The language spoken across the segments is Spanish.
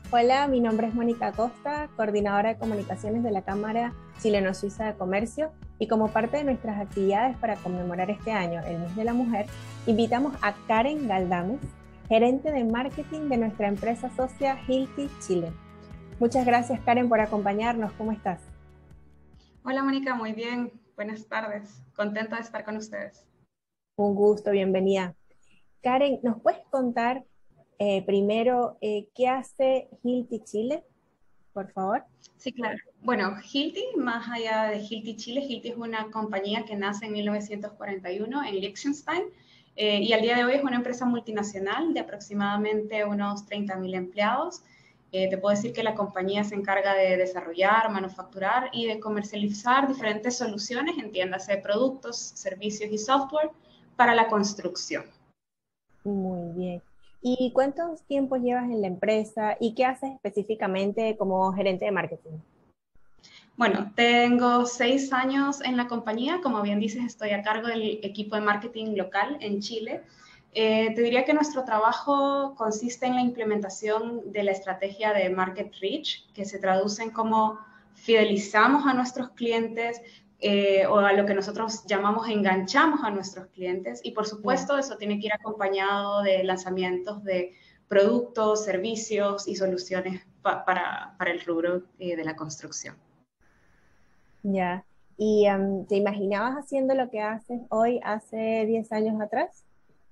Hola, mi nombre es Mónica Costa, coordinadora de comunicaciones de la Cámara Chileno-Suiza de Comercio, y como parte de nuestras actividades para conmemorar este año, el Mes de la Mujer, invitamos a Karen Galdames, gerente de marketing de nuestra empresa socia Hilti Chile. Muchas gracias, Karen, por acompañarnos. ¿Cómo estás? Hola Mónica, muy bien. Buenas tardes. Contenta de estar con ustedes. Un gusto, bienvenida. Karen, ¿nos puedes contar primero qué hace Hilti Chile, por favor? Sí, claro. Bueno, Hilti, más allá de Hilti Chile, Hilti es una compañía que nace en 1941 en Liechtenstein y al día de hoy es una empresa multinacional de aproximadamente unos 30.000 empleados. Te puedo decir que la compañía se encarga de desarrollar, manufacturar y de comercializar diferentes soluciones, entiéndase, productos, servicios y software para la construcción. Muy bien. ¿Y cuántos tiempos llevas en la empresa y qué haces específicamente como gerente de marketing? Bueno, tengo 6 años en la compañía. Como bien dices, estoy a cargo del equipo de marketing local en Chile. Te diría que nuestro trabajo consiste en la implementación de la estrategia de Market Reach, que se traduce en cómo fidelizamos a nuestros clientes o a lo que nosotros llamamos enganchamos a nuestros clientes. Y por Ya, supuesto, eso tiene que ir acompañado de lanzamientos de productos, servicios y soluciones para el rubro de la construcción. ya. ¿Y te imaginabas haciendo lo que haces hoy hace 10 años atrás?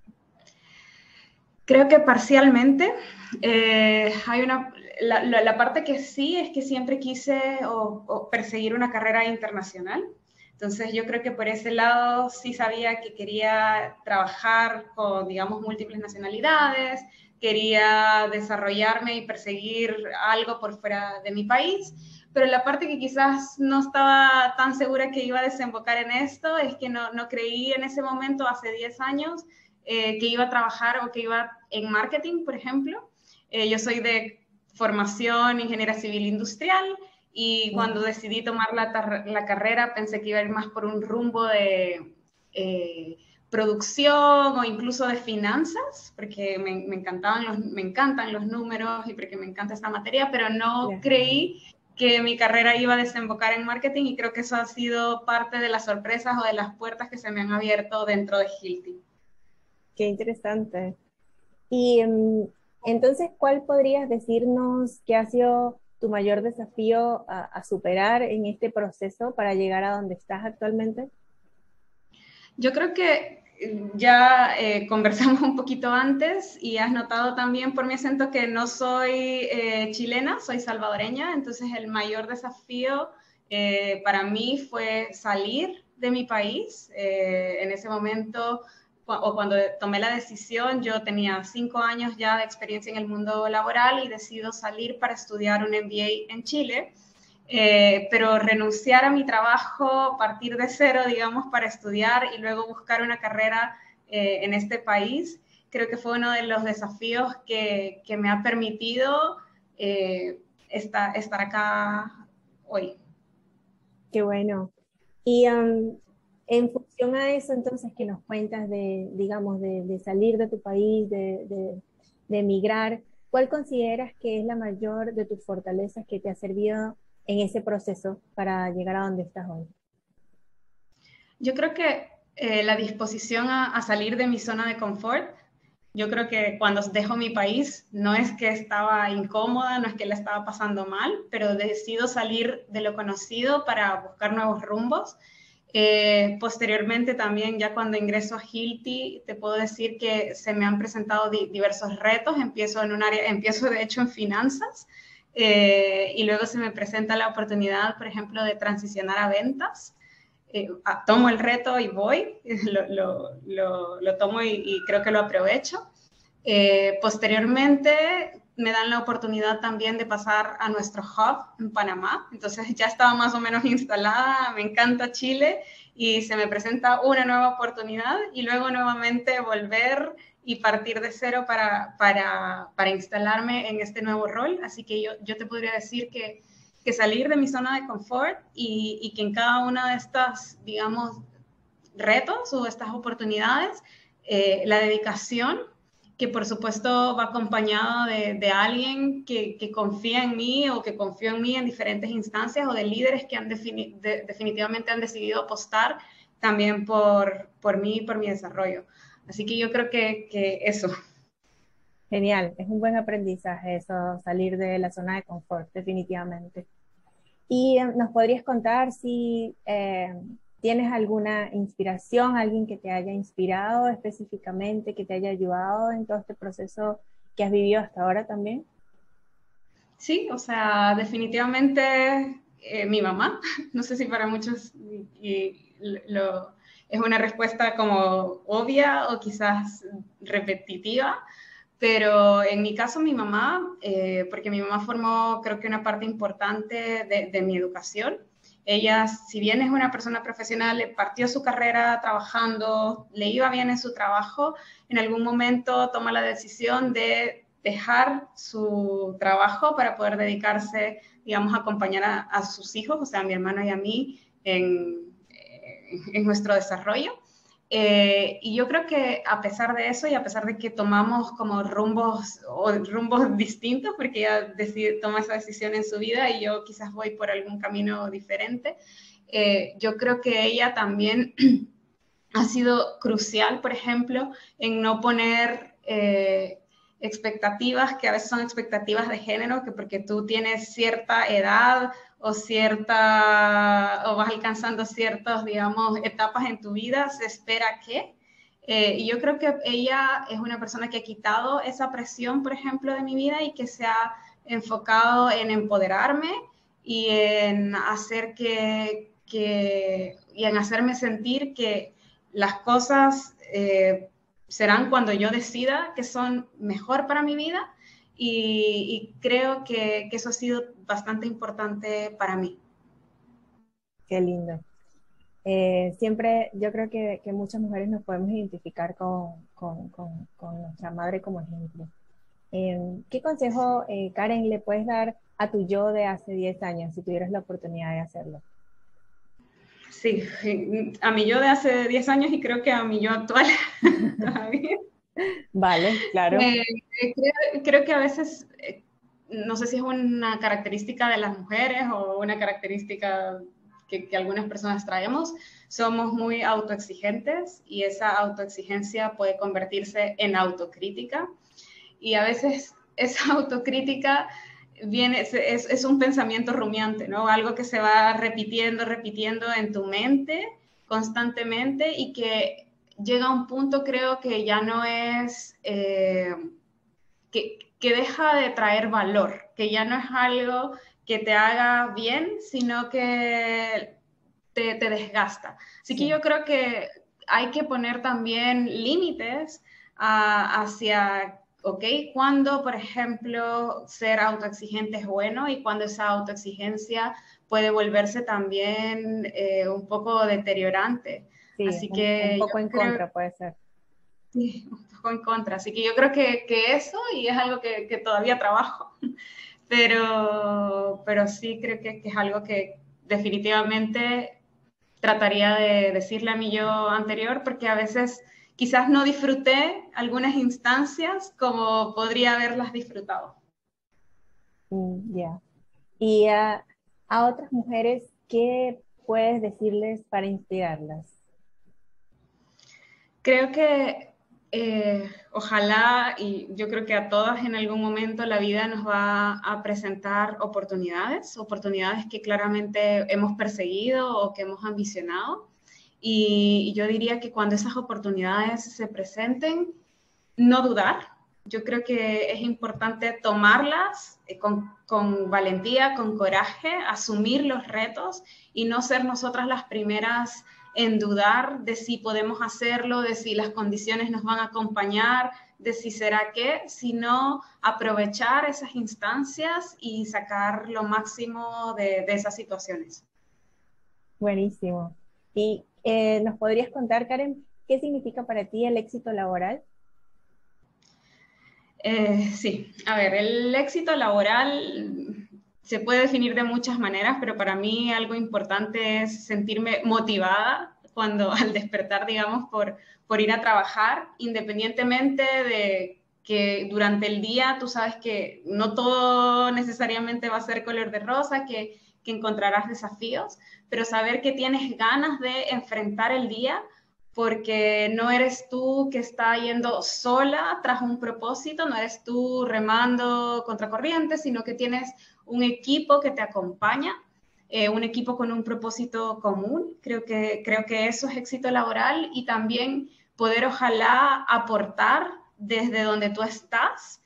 Creo que parcialmente. Hay la parte que sí es que siempre quise o perseguir una carrera internacional. Entonces yo creo que por ese lado sí sabía que quería trabajar con, digamos, múltiples nacionalidades, quería desarrollarme y perseguir algo por fuera de mi país, pero la parte que quizás no estaba tan segura que iba a desembocar en esto es que no creí en ese momento, hace 10 años, que iba a trabajar o que iba en marketing, por ejemplo. Yo soy de formación ingeniera civil industrial y cuando Ya, decidí tomar la carrera pensé que iba a ir más por un rumbo de producción o incluso de finanzas, porque me encantan los números y porque me encanta esta materia, pero no ya. creí que mi carrera iba a desembocar en marketing y creo que eso ha sido parte de las sorpresas o de las puertas que se me han abierto dentro de Hilti. Qué interesante. Y entonces, ¿cuál podrías decirnos que ha sido tu mayor desafío a superar en este proceso para llegar a donde estás actualmente? Yo creo que ya conversamos un poquito antes y has notado también por mi acento que no soy chilena, soy salvadoreña, entonces el mayor desafío para mí fue salir de mi país. En ese momento, o cuando tomé la decisión, yo tenía 5 años ya de experiencia en el mundo laboral y decido salir para estudiar un MBA en Chile. Pero renunciar a mi trabajo, partir de cero, digamos, para estudiar y luego buscar una carrera en este país, creo que fue uno de los desafíos que me ha permitido estar acá hoy. Qué bueno. Y en función a eso, entonces, que nos cuentas de, digamos, de salir de tu país, de emigrar, ¿cuál consideras que es la mayor de tus fortalezas que te ha servido en ese proceso para llegar a donde estás hoy? Yo creo que la disposición a salir de mi zona de confort. Yo creo que cuando dejo mi país no es que estaba incómoda, no es que la estaba pasando mal, pero decido salir de lo conocido para buscar nuevos rumbos. Posteriormente también, ya cuando ingreso a Hilti, te puedo decir que se me han presentado diversos retos. Empiezo de hecho en finanzas y luego se me presenta la oportunidad, por ejemplo, de transicionar a ventas. Tomo el reto y voy, lo tomo y creo que lo aprovecho. Posteriormente me dan la oportunidad también de pasar a nuestro hub en Panamá, entonces ya estaba más o menos instalada, me encanta Chile y se me presenta una nueva oportunidad y luego nuevamente volver y partir de cero para instalarme en este nuevo rol. Así que yo te podría decir que salir de mi zona de confort y que en cada una de estas, digamos, retos o estas oportunidades, la dedicación que por supuesto va acompañado de alguien que confía en mí o que confió en mí en diferentes instancias, o de líderes que definitivamente han decidido apostar también por mí y por mi desarrollo. Así que yo creo que eso. Genial, es un buen aprendizaje eso, salir de la zona de confort, definitivamente. ¿Y nos podrías contar si tienes alguna inspiración, alguien que te haya inspirado específicamente, que te haya ayudado en todo este proceso que has vivido hasta ahora también? Sí, o sea, definitivamente mi mamá. No sé si para muchos es una respuesta como obvia o quizás repetitiva, pero en mi caso mi mamá, porque mi mamá formó creo que una parte importante de mi educación. Ella, si bien es una persona profesional, partió su carrera trabajando, le iba bien en su trabajo, en algún momento toma la decisión de dejar su trabajo para poder dedicarse, digamos, a acompañar a sus hijos, o sea, a mi hermano y a mí en nuestro desarrollo. Y yo creo que a pesar de eso y a pesar de que tomamos como rumbos distintos, porque ella toma esa decisión en su vida y yo quizás voy por algún camino diferente, yo creo que ella también ha sido crucial, por ejemplo, en no poner expectativas que a veces son expectativas de género, que porque tú tienes cierta edad o vas alcanzando ciertas, digamos, etapas en tu vida, se espera que. Y yo creo que ella es una persona que ha quitado esa presión, por ejemplo, de mi vida y que se ha enfocado en empoderarme y en hacer y en hacerme sentir que las cosas serán cuando yo decida que son mejor para mi vida, y creo que eso ha sido bastante importante para mí. Qué lindo. Siempre yo creo que muchas mujeres nos podemos identificar con nuestra madre como ejemplo. ¿Qué consejo, Karen, le puedes dar a tu yo de hace 10 años si tuvieras la oportunidad de hacerlo? Sí, a mi yo de hace 10 años y creo que a mi yo actual todavía. Vale, claro. Creo que a veces, no sé si es una característica de las mujeres o una característica que algunas personas traemos, somos muy autoexigentes y esa autoexigencia puede convertirse en autocrítica, y a veces esa autocrítica es un pensamiento rumiante, ¿no? Algo que se va repitiendo en tu mente constantemente y que llega a un punto, creo que ya no es, que deja de traer valor, que ya no es algo que te haga bien, sino que te desgasta. Así que Sí, yo creo que hay que poner también límites hacia, ok, cuando, por ejemplo, ser autoexigente es bueno y cuando esa autoexigencia puede volverse también un poco deteriorante. sí, Así un que poco yo en creo, contra puede ser. sí, un poco en contra. Así que yo creo que eso, y es algo que todavía trabajo, pero sí creo que es algo que definitivamente trataría de decirle a mi yo anterior, porque a veces quizás no disfruté algunas instancias como podría haberlas disfrutado. Ya. Y a otras mujeres, ¿qué puedes decirles para inspirarlas? Creo que ojalá, y yo creo que a todas en algún momento la vida nos va a presentar oportunidades que claramente hemos perseguido o que hemos ambicionado. Y yo diría que cuando esas oportunidades se presenten, no dudar. Yo creo que es importante tomarlas con valentía, con coraje, asumir los retos y no ser nosotras las primeras en dudar de si podemos hacerlo, de si las condiciones nos van a acompañar, de si será qué, sino aprovechar esas instancias y sacar lo máximo de esas situaciones. Buenísimo. ¿Y nos podrías contar, Karen, qué significa para ti el éxito laboral? Sí, a ver, el éxito laboral se puede definir de muchas maneras, pero para mí algo importante es sentirme motivada cuando al despertar, digamos, por ir a trabajar, independientemente que durante el día tú sabes que no todo necesariamente va a ser color de rosa, que encontrarás desafíos, pero saber que tienes ganas de enfrentar el día porque no eres tú que está yendo sola tras un propósito, no eres tú remando contracorriente, sino que tienes un equipo que te acompaña, un equipo con un propósito común. Creo que eso es éxito laboral, y también poder ojalá aportar desde donde tú estás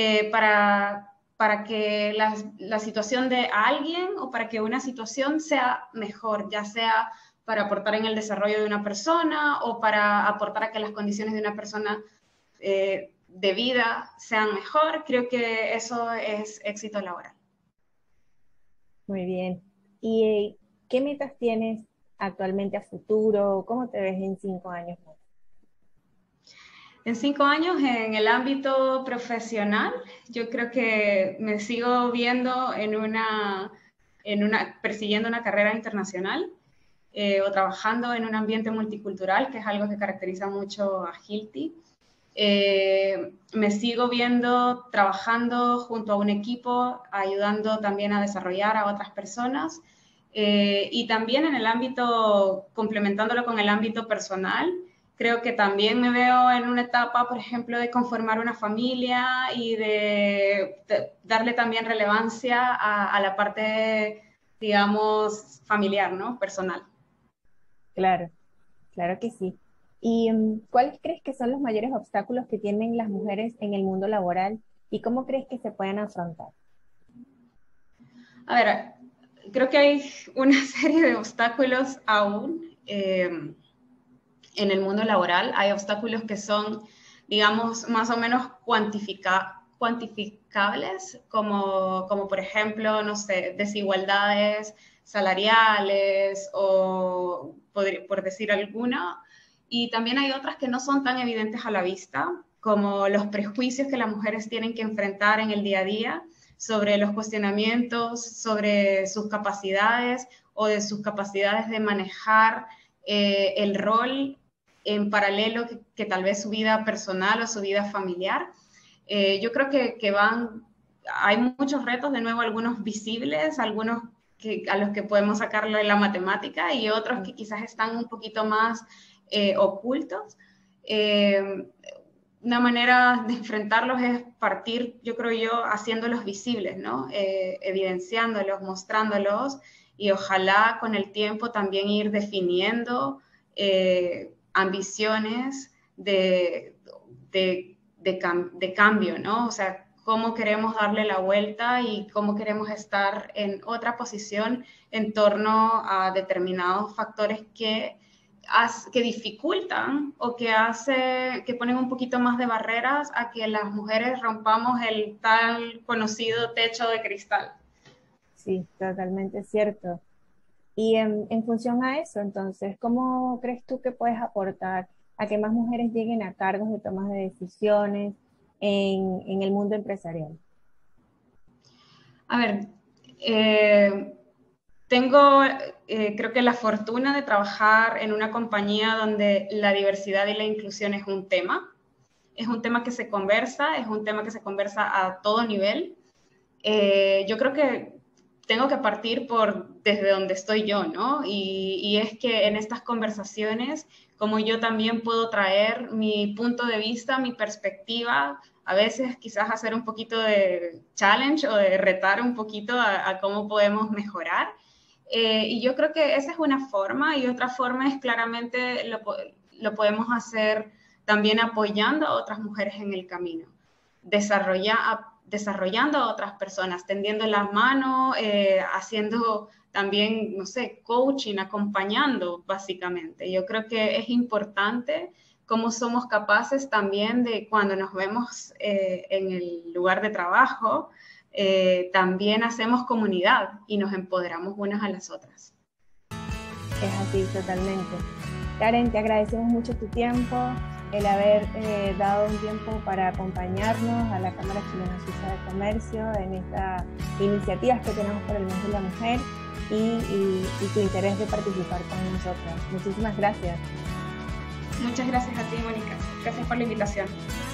para que la situación de alguien o para que una situación sea mejor, ya sea para aportar en el desarrollo de una persona o para aportar a que las condiciones de una persona de vida sean mejor. Creo que eso es éxito laboral. Muy bien. ¿Y qué metas tienes actualmente a futuro? ¿Cómo te ves en 5 años más? En 5 años, en el ámbito profesional, yo creo que me sigo viendo persiguiendo una carrera internacional o trabajando en un ambiente multicultural, que es algo que caracteriza mucho a Hilti. Me sigo viendo trabajando junto a un equipo, ayudando también a desarrollar a otras personas, y también en el ámbito, complementándolo con el ámbito personal, creo que también me veo en una etapa, por ejemplo, de conformar una familia y de darle también relevancia a la parte, digamos, familiar, ¿no? Personal. Claro, claro que sí. ¿Y cuáles crees que son los mayores obstáculos que tienen las mujeres en el mundo laboral y cómo crees que se pueden afrontar? A ver, creo que hay una serie de obstáculos aún en el mundo laboral. Hay obstáculos que son, digamos, más o menos cuantificables, como por ejemplo, no sé, desigualdades salariales o por decir alguna. Y también hay otras que no son tan evidentes a la vista, como los prejuicios que las mujeres tienen que enfrentar en el día a día sobre los cuestionamientos, sobre sus capacidades o de sus capacidades de manejar el rol en paralelo que tal vez su vida personal o su vida familiar. Yo creo que hay muchos retos, de nuevo, algunos visibles, algunos a los que podemos sacarle la matemática y otros que quizás están un poquito más ocultos. Una manera de enfrentarlos es partir, yo creo, haciéndolos visibles, ¿no? Evidenciándolos, mostrándolos, y ojalá con el tiempo también ir definiendo ambiciones de cambio, ¿no? O sea, cómo queremos darle la vuelta y cómo queremos estar en otra posición en torno a determinados factores que dificultan o que ponen un poquito más de barreras a que las mujeres rompamos el tal conocido techo de cristal. Sí, totalmente cierto. Y en función a eso, entonces, ¿cómo crees tú que puedes aportar a que más mujeres lleguen a cargos de tomas de decisiones en el mundo empresarial? A ver, tengo, creo que la fortuna de trabajar en una compañía donde la diversidad y la inclusión es un tema que se conversa, es un tema que se conversa a todo nivel. Yo creo que tengo que partir desde donde estoy yo, ¿no? Y es que en estas conversaciones, como yo también puedo traer mi punto de vista, mi perspectiva, a veces quizás hacer un poquito de challenge o de retar un poquito a cómo podemos mejorar. Y yo creo que esa es una forma, y otra forma es claramente lo podemos hacer también apoyando a otras mujeres en el camino, desarrollando a otras personas, tendiendo la mano, haciendo también, no sé, coaching, acompañando básicamente. Yo creo que es importante cómo somos capaces también de, cuando nos vemos en el lugar de trabajo, también hacemos comunidad y nos empoderamos unas a las otras. Es así, totalmente. Karen, te agradecemos mucho tu tiempo, el haber dado un tiempo para acompañarnos a la Cámara Chilena Suiza de Comercio en estas iniciativas que tenemos por el mes de la mujer y tu interés de participar con nosotras. Muchísimas gracias. Muchas gracias a ti, Mónica. Gracias por la invitación.